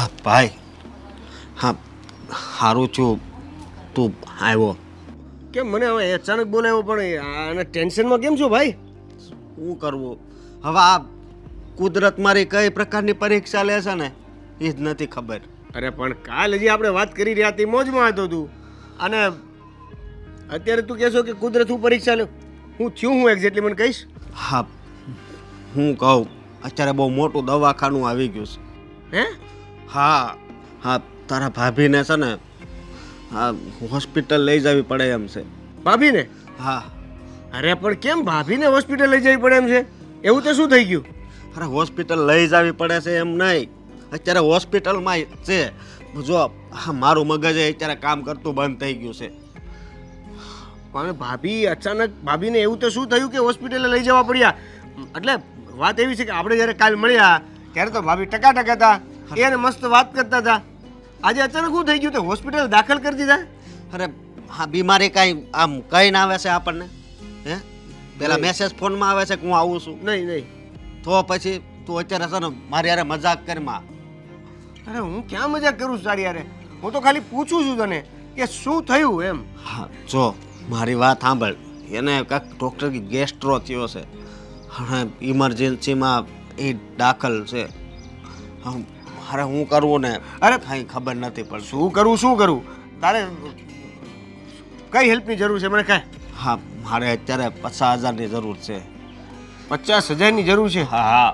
હા ભાઈ, હા સારું છું તું આવ્યો. કેમ મને હવે અચાનક બોલાવ્યો પણ આને ટેન્શનમાં કેમ છો ભાઈ? શું કરવું હવે? આ કુદરત મારી કઈ પ્રકારની પરીક્ષા લે છે ને એ જ નથી ખબર. અરે પણ કાલ હજી આપણે વાત કરી રહ્યા હતી, મોજમાં હતો તું, અને અત્યારે તું કહેશો કે કુદરત હું પરીક્ષા લે? હું થયું હું એક્ઝેક્ટલી મને કહીશ? હા હું કહું, અત્યારે બહુ મોટું દવાખાનું આવી ગયું છે. હે? હા હા, તારા ભાભીને છે ને હા હોસ્પિટલ લઈ જવી પડે એમ છે. ભાભીને? હા. અરે પણ કેમ ભાભીને હોસ્પિટલ લઈ જવી પડે એમ છે? એવું તો શું થઈ ગયું? અરે હોસ્પિટલ લઈ જવી પડે છે એમ નહીં, અત્યારે હોસ્પિટલમાં છે. જો મારું મગજ અત્યારે કામ કરતું બંધ થઈ ગયું છે. પણ ભાભી અચાનક ભાભીને એવું તો શું થયું કે હોસ્પિટલે લઈ જવા પડ્યા? એટલે વાત એવી છે કે આપણે જ્યારે કાલ મળ્યા ત્યારે તો ભાભી ટકા હતા, એને મસ્ત વાત કરતા હતા. આજે અચાનક શું થઈ ગયું? તો હોસ્પિટલ દાખલ કરી દીધા? અરે હા, બીમારી કાંઈ આમ કઈ ના આવે છે આપણને? હે પેલા મેસેજ ફોનમાં આવે છે કે હું આવું છું? નહીં નહીં. તો પછી તું અત્યારે છે ને મારી યારે મજાક કરમાં. અરે હું ક્યાં મજાક કરું છું તારી યારે? હું તો ખાલી પૂછું છું તને કે શું થયું એમ. હા જો મારી વાત સાંભળ, એને કાંઈક ડૉક્ટર ગેસ્ટ્રો થયો છે, હવે ઇમરજન્સીમાં એ દાખલ છે. અરે હું કરવું ને અરે કાંઈ ખબર નથી પડતી. શું કરું? તારે કઈ હેલ્પની જરૂર છે મને કહે? હા મારે અત્યારે 50,000ની જરૂર છે. 50,000ની જરૂર છે? હા હા.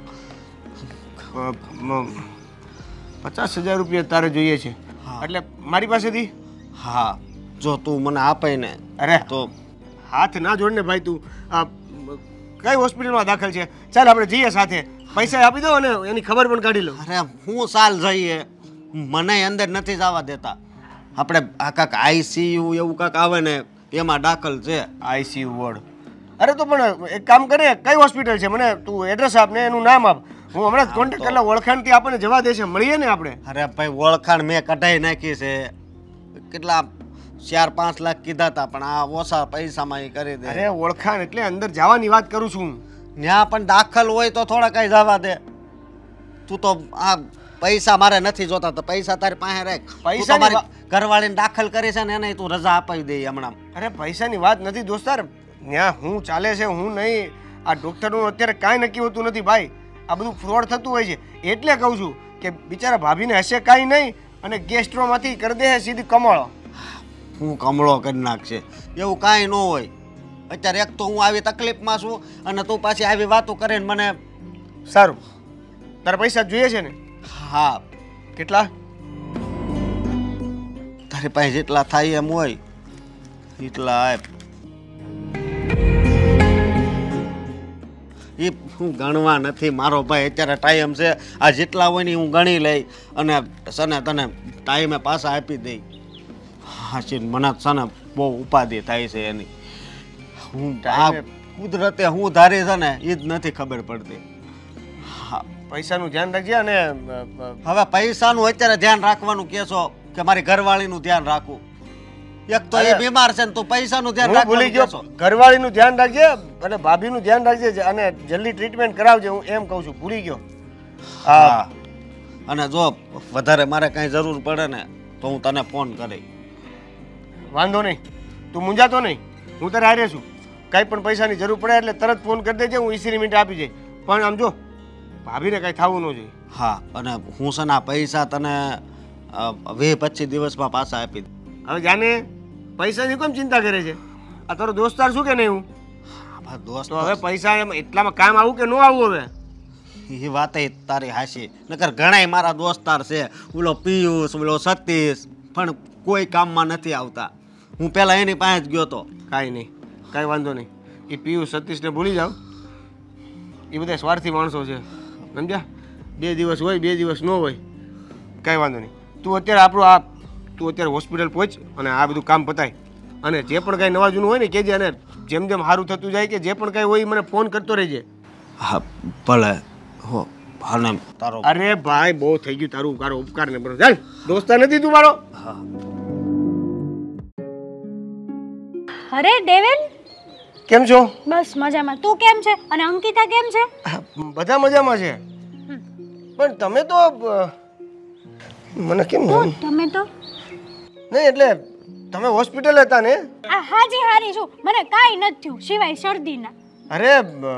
50,000 રૂપિયા તારે જોઈએ છે એટલે મારી પાસેથી? હા જો તું મને આપે ને. અરે તો હાથ ના જોડને ભાઈ, તું કઈ હોસ્પિટલમાં દાખલ છે? ચાલ આપણે જઈએ સાથે, પૈસા આપી દો અને એની ખબર પણ કાઢી લો. અરે હું સાલ જઈએ, મને અંદર નથી જવા દેતા. આપણે આ કાંક ICU એવું કાંક આવે ને એમાં દાખલ છે. ICU ward? અરે તો પણ એક કામ કરે, કઈ હોસ્પિટલ છે મને તું એડ્રેસ આપ ને એનું નામ આપ, હું હમણાં જ કોન્ટેક્ટ કરી લઉં. ઓળખાણથી આપણને જવા દેશે, મળીએ ને આપણે. અરે ભાઈ ઓળખાણ મેં કઢાઈ નાખી છે. કેટલા 4-5 લાખ કીધા હતા પણ આ ઓછા પૈસામાં એ કરી દે. અરે ઓળખાણ એટલે અંદર જવાની વાત કરું છું. ત્યાં પણ દાખલ હોય તો થોડા કઈ જવા દે. તું તો આ પૈસા મારે નથી જોતા, તો પૈસા તારી પાસે રાખ. પૈસા મારી ઘરવાળીને દાખલ કરી છે ને એને તું રજા આપી દે હમણાં. અરે પૈસાની વાત નથી દોસ્તાર, ત્યાં હું ચાલે છે હું નહીં. આ ડૉક્ટરનું અત્યારે કાંઈ નક્કી હોતું નથી ભાઈ, આ બધું ફ્રોડ થતું હોય છે. એટલે કહું છું કે બિચારા ભાભીને હશે કાંઈ નહીં અને ગેસ્ટ્રોમાંથી કરી દે સીધી કમળો. હું કમળો કરી નાખશે એવું કાંઈ ન હોય. અત્યારે એક તો હું આવી તકલીફમાં છું અને તું પાછી આવી વાતો કરીને મને. સારું, તારા પૈસા જોઈએ છે ને? હા. કેટલા? તારી પાસે જેટલા થાય એમ હોય એટલા આપ. એ હું ગણવા નથી મારો ભાઈ, અત્યારે ટાઈમ છે. આ જેટલા હોય ને હું ગણી લઈ અને સને તને ટાઈમે પાછા આપી દઈ. હાચી મને સને બહુ ઉપાધિ થાય છે એની. હું આ કુદરતે હું ધારી છે ને એ જ નથી ખબર પડતી. હા પૈસાનું ધ્યાન રાખજે. અને હવે પૈસાનું અત્યારે ધ્યાન રાખવાનું કહેશો કે મારી ઘરવાળીનું ધ્યાન રાખવું? એક તો એ બીમાર છે ને તું પૈસાનું ધ્યાન રાખવાનું ભૂલી ગયો. ઘરવાળીનું ધ્યાન રાખજે અને ભાભીનું ધ્યાન રાખજે અને જલ્દી ટ્રીટમેન્ટ કરાવજે, હું એમ કહું છું. ભૂલી ગયો. હા. અને જો વધારે મારે કાંઈ જરૂર પડે ને તો હું તને ફોન કરી. વાંધો નહીં, તું મૂંઝાતો નહીં, હું તારે હારે છું. કાંઈ પણ પૈસાની જરૂર પડે એટલે તરત ફોન કરી દેજે, હું 20 મિનિટ આપી જઈ. પણ આમ જો ભાભીને કાંઈ થવું ન જોઈએ. હા અને હું છે ને આ પૈસા તને 20-25 દિવસમાં પાછા આપી દઉં. હવે જાને પૈસાની કેમ ચિંતા કરે છે? આ તારો દોસ્તાર શું કે નહીં? હું દોસ્ત તો હવે પૈસા એમ એટલામાં કામ આવું કે ન આવું? હવે એ વાત તારી હાશી, નકર ઘણાય મારા દોસ્તાર છે, ઓલો પિયુષ, ઓલો સતીશ, પણ કોઈ કામમાં નથી આવતા. હું પહેલા એની પાસે જ ગયો હતો. કાંઈ નહીં, કાંઈ વાંધો નહીં. એ પિયુષ સતીશને ભૂલી જાઓ, એ બધા સ્વાર્થી માણસો છે, સમજ્યા? 2 દિવસ હોય 2 દિવસ ન હોય, કાંઈ વાંધો નહીં. તું અત્યારે હોસ્પિટલ પહોંચ અને આ બધું કામ પતાય. અને જે પણ કાંઈ નવા જૂનું હોય ને કહેજે, અને જેમ જેમ સારું થતું જાય કે જે પણ કાંઈ હોય મને ફોન કરતો રહેજે. હા ભલે. હો હાને તારો. અરે ભાઈ બહુ થઈ ગયું તારું, તારો ઉપકાર ને બરો. ચાલ દોસ્તા નથી તું મારો. હા. અરે દેવેન, કેમ છો? બસ મજામાં. તું કેમ છે? અને અંકિતા કેમ છે? બધા મજામાં છે. પણ તમે તો મને કેમ તો તમે તો નહીં એટલે તમે હોસ્પિટલ હતા ને? આ હાજી હારી છું, મને કાંઈ નથી થયું સિવાય શરદીના. અરે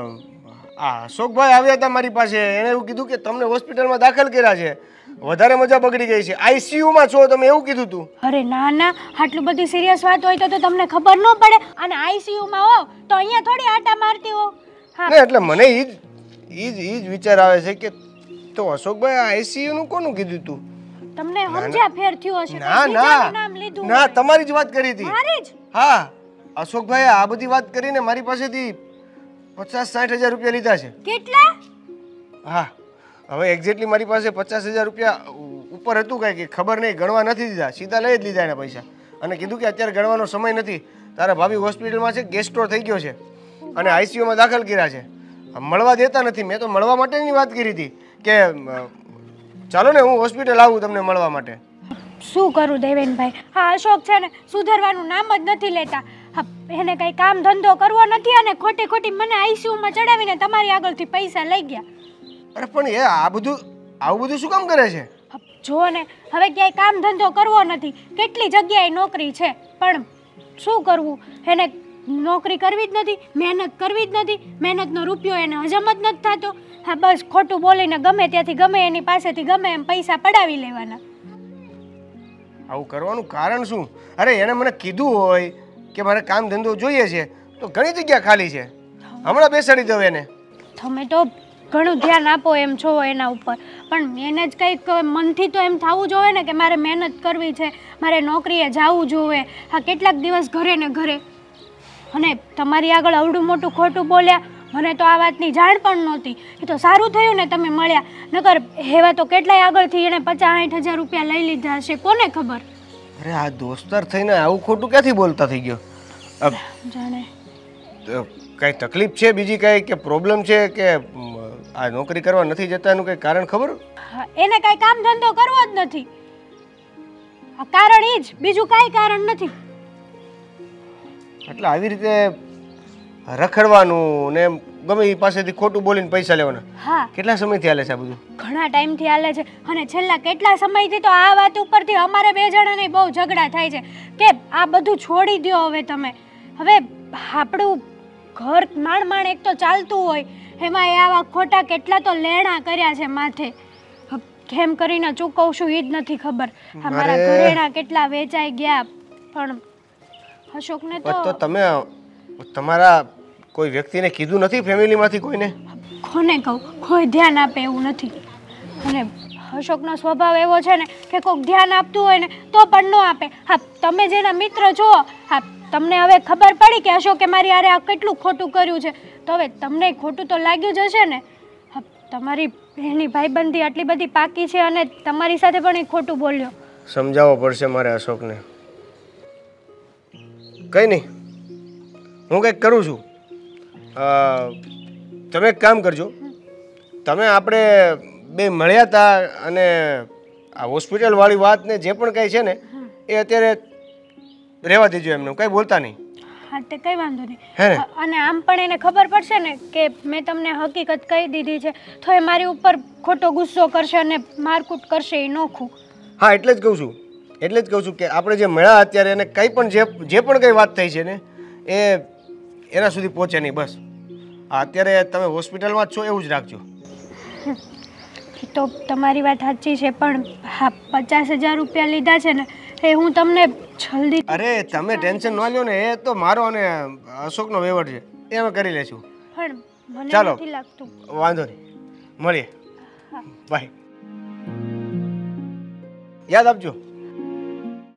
આ અશોકભાઈ આવ્યા હતા મારી પાસે, એણે એવું કીધું કે તમને હોસ્પિટલમાં દાખલ કર્યા છે, વધારે મજા બગડી ગઈ છે, આઈસીયુમાં છો તમે, એવું કીધું તું. અરે ના ના, આટલું બધી સિરિયસ વાત હોય તો તમને ખબર ન પડે, અને આઈસીયુમાં હો તો અહીંયા થોડી આટા મારતી હો. ને એટલે મને ઈ જ વિચાર આવે છે કે તો અશોકભાઈ આઈસીયુ નું કોનું કીધું તું? તમને સમજ્યા ફેર થયું હશે, ના બીજાનું નામ લીધું ના, હોય. તમારી જ વાત કરી હતી. મારી જ? હા, અશોકભાઈ આ બધી વાત કરીને મારી પાસેથી 50-60 હજાર રૂપિયા લીધા છે. કેટલા? હા, હવે એક્ઝેક્ટલી મારી પાસે 50,000 રૂપિયા ઉપર હતું, કાંઈ કે ખબર નહીં, ગણવા નથી દીધા, સીધા લઈ જ લીધા એના પૈસા, અને કીધું કે અત્યારે ગણવાનો સમય નથી, તારા ભાભી હોસ્પિટલમાં છે, ગેસ સ્ટોર થઈ ગયો છે અને આઈસીયુમાં દાખલ કર્યા છે, મળવા દેતા નથી. મેં તો મળવા માટેની વાત કરી હતી કે ચાલો ને હું હોસ્પિટલ આવું તમને મળવા માટે. શું કરું દેવેનભાઈ, હા અશોક છે ને સુધરવાનું નામ જ નથી લેતા. હા, એને કઈ કામ ધંધો કરવો નથી અને ખોટી ખોટી મને આઈસીયુમાં ચડાવીને તમારી આગળથી પૈસા લઈ ગયા. અરે પણ એ આવું બધું શું કામ કરે છે? જો ને હવે ક્યાંય કામ ધંધો કરવો નથી, કેટલી જગ્યાએ નોકરી છે, પણ શું કરવું, એને નોકરી કરવી જ નથી, મહેનત કરવી જ નથી, મહેનતનો રૂપિયો એને હજમ જ નથી થતો. હા બસ ખોટું બોલીને ગમે ત્યાંથી ગમે એની પાસેથી ગમે એમ પૈસા પડાવી લેવાના. આવું કરવાનું કારણ શું? અરે એને મને કીધું હોય કે મારે કામ ધંધો જોઈએ છે તો ઘણી જગ્યા ખાલી છે, હમણાં બેસાડી દઉં એને. તમે તો ઘણું ધ્યાન આપો એમ છો એના ઉપર, પણ એને જ કંઈક મનથી તો એમ થવું જોઈએ ને કે મારે મહેનત કરવી છે, મારે નોકરીએ જવું જોઈએ. હા કેટલાક દિવસ ઘરે ને ઘરે, અને તમારી આગળ અવડું મોટું ખોટું બોલ્યા, મને તો આ વાતની જાણ પણ નહોતી. એ તો સારું થયું ને તમે મળ્યા, નકર એવા તો કેટલાય આગળથી એને 50-60 હજાર રૂપિયા લઈ લીધા હશે, કોને ખબર. અરે આ દોસ્તાર થઈને આવું ખોટું ક્યાંથી બોલતા થઈ ગયો? જાણે કઈ તકલીફ છે બીજી, કઈ કે પ્રોબ્લેમ છે કે આ નોકરી કરવા નથી જતા એનું કઈ કારણ ખબર? હા, એને કઈ કામ ધંધો કરવો જ નથી, આ કારણ એ જ, બીજું કાંઈ કારણ નથી. એટલે આવી રીતે રખડવાનું ને ગમે એ પાસેથી ખોટું બોલીને પૈસા લેવાના. હા, કેટલા સમયથી હાલે છે આ બધું? ઘણા ટાઈમથી હાલે છે, અને છેલ્લા કેટલા સમયથી તો આ વાત ઉપરથી અમારે બે જણાને બહુ ઝઘડા થાય છે કે આ બધું છોડી દો હવે તમે. હવે આપણું ઘર માંડ એક તો ચાલતું હોય, એમાં એ આવા ખોટા કેટલા તો લેણા કર્યા છે માથે, કેમ કરીને ચૂકવશું એ જ નથી ખબર. અમારા ઘરેણા કેટલા વેચાઈ ગયા, પણ અશોકને તો તમે તમારા કોઈ વ્યક્તિને કીધું નથી, ફેમિલીમાંથી કોઈને? કોને કહું, કોઈ ધ્યાન આપે એવું નથી. અને અશોકનો સ્વભાવ એવો છે ને કે કોઈક ધ્યાન આપતું હોય ને તો પણ ન આપે. હા, તમે જેના મિત્ર છો, હા તમને હવે ખબર પડી કે અશોકે મારી હારે આ કેટલું ખોટું કર્યું છે, તો હવે તમને ખોટું તો લાગ્યું જ હશે ને. હા, તમારી એની ભાઈબંધી આટલી બધી પાકી છે અને તમારી સાથે પણ એ ખોટું બોલ્યો. સમજાવવો પડશે મારે અશોકને. કંઈ નહીં, હું કંઈક કરું છું. તમે એક કામ કરજો, તમે આપણે બે મળ્યા હતા અને આ હોસ્પિટલવાળી વાત ને જે પણ કંઈ છે ને એ અત્યારે રહેવા દેજો, એમને કંઈ બોલતા નહીં. હા તે કંઈ વાંધો નહીં. હે ને? અને આમ પણ એને ખબર પડશે ને કે મેં તમને હકીકત કહી દીધી છે, તો એ મારી ઉપર ખોટો ગુસ્સો કરશે અને મારકૂટ કરશે, એ નોખું. હા એટલે જ કહું છું કે આપણે જે મળ્યા અત્યારે એને કંઈ પણ જે પણ કંઈ વાત થઈ છે ને એ એના સુધી પહોંચે નહીં. બસ અત્યારે તમે હોસ્પિટલમાં જ છો એવું જ રાખજો. તો તમારી વાત સાચી છે, પણ હા 50,000 રૂપિયા લીધા છે ને એ હું તમને જલ્દી. અરે તમે ટેન્શન ન લ્યો ને, એ તો મારો અને અશોકનો વહીવટ છે, એ અમે કરી લેશું. પણ મને ચાલો. નથી લાગતું. વાંધો નહીં, મળીએ. બાય. યાદ આપજો.